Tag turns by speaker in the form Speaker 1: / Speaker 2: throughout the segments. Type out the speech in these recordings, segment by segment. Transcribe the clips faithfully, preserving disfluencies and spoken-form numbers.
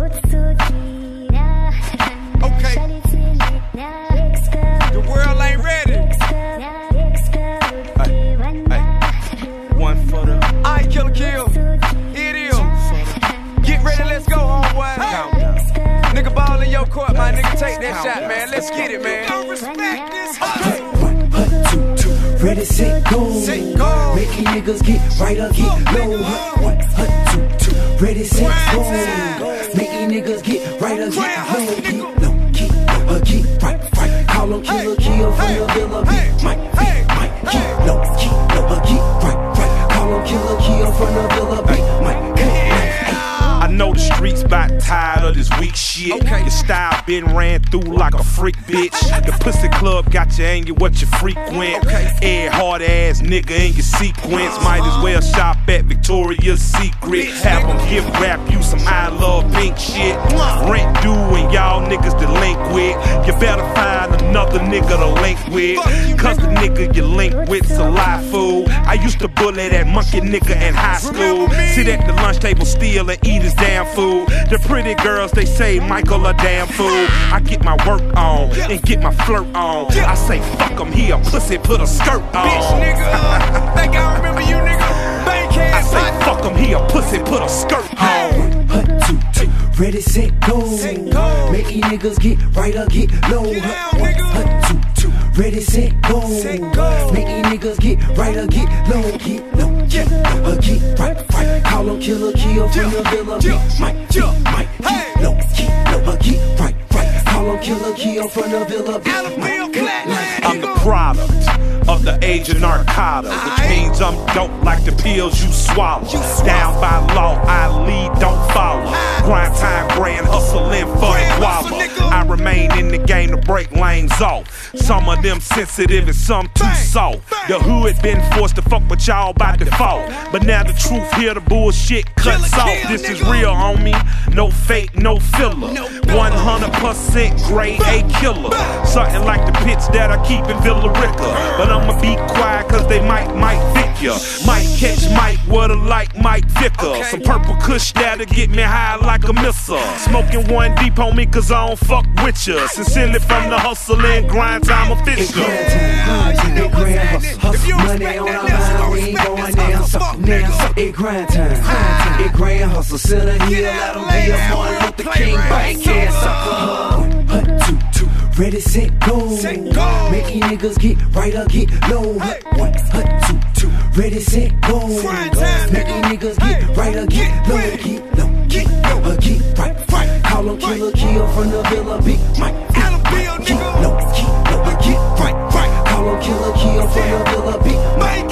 Speaker 1: Okay. The world ain't ready. Hey, hey. One for the. I kill, kill. Here it is. Get ready, let's go, homeboy. Countdown. Nigga ball in your court, my nigga. Take that shot, man. Let's get it, man. Don't respect this hustle.
Speaker 2: One, one, two, two. Ready, set, go.
Speaker 1: Set, go.
Speaker 2: Making niggas get right or get low. One, one, two, two. Ready, set, go. Making niggas get right or get low. Get low, get low, or get right, right. Call them killer, kill from the villa. Beat Mike, beat Mike. Get low, get low, or get right, right. Call them killer, kill from the villa. Beat Mike, beat Mike.
Speaker 3: I know the streets about tired of this weak shit.
Speaker 1: Okay.
Speaker 3: Your style been ran through like a freak bitch. The pussy club got you angry what you frequent.
Speaker 1: Okay.
Speaker 3: Every hard ass nigga in your sequence. Might as well shop at Victoria's Secret. Have them gift wrap you some I love pink shit. Rent due and y'all niggas delinquent. You better find another nigga to link with. Cause the nigga you link with's a lie fool. I used to bully that monkey nigga in high school. Sit at the lunch table steal and eat his damn food. The pretty girls, they say Michael a damn fool. I get my work on and get my flirt on. I say fuck him, he a pussy, put a skirt on.
Speaker 1: Bitch, nigga. Think I remember you, nigga. Bankhead.
Speaker 3: I say fuck him, he a pussy, put a skirt on.
Speaker 2: One, two, two. Ready, set, go.
Speaker 1: Set, go.
Speaker 2: Making niggas get right or get low.
Speaker 1: Get down,
Speaker 2: One,
Speaker 1: nigga.
Speaker 2: one, two, two. Ready, set, go.
Speaker 1: Set, go.
Speaker 2: Making niggas get right or get low. Get low, get low, or get right, right. Call them killer, kill from the villa. Beat Mike, beat Mike. Get low, get low, or get right, right. Call them killer, kill from the villa. Beat Mike, beat Mike.
Speaker 3: I'm the product of the age of narcotics, which means I'm dope like the pills you swallow. Down by law, I lead, don't follow. Grind time, grand hustling for the guava. I remain in the game to break lanes off. Some of them sensitive and some too soft. The hood been forced to fuck with y'all by default, but now the truth here, the bullshit cuts off. This is real, homie. No fake, no filler. one hundred percent grade A killer. Something like the pits that I keep in Villa Rica. But I'ma be quiet cause they might, might vic ya. Might catch Mike with a like Mike Vicker. Some purple kush that'll get me high like a missile. Smoking one deep on me cause I don't fuck with ya. Sincerely from the hustle and grind time official.
Speaker 2: Grind time, grind time, grind hustle, hustle. Money on our mind, we ain't going down, suck, now, suck. It grind time, grind time, it grind hustle. Center hill, let them be a Martin Luther King bank ass sucker. One, two, two. Ready, set, go. Making niggas get right or get low. One, two, two. Ready, set, go. Making niggas get right or get low. Get low, get low, or get right, right. Call them killer, kill from the villa. Beat Mike, beat Mike. Get low, get low, or get right, right. Call them killer, kill from the villa. Beat Mike,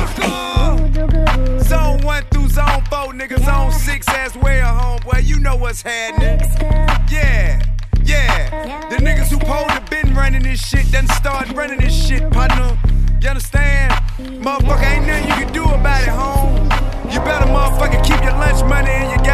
Speaker 1: sucker. Zone one through zone four, niggas zone six as well, homeboy. You know what's happening. Yeah. Yeah, the niggas who supposed to been running this shit done start running this shit, partner. You understand? Motherfucker, ain't nothing you can do about it, home. You better motherfucker keep your lunch money and your